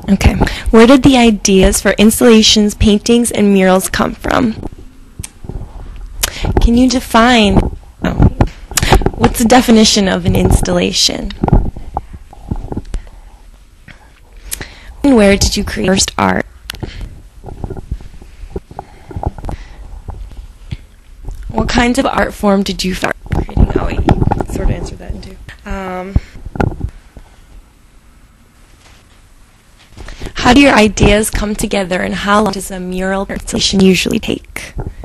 Okay. Where did the ideas for installations, paintings, and murals come from? Can you define, what's the definition of an installation? And where did you create your first art? What kinds of art form did you start creating? Oh, wait, you sort of answered that in two. How do your ideas come together, and how long does a mural installation usually take?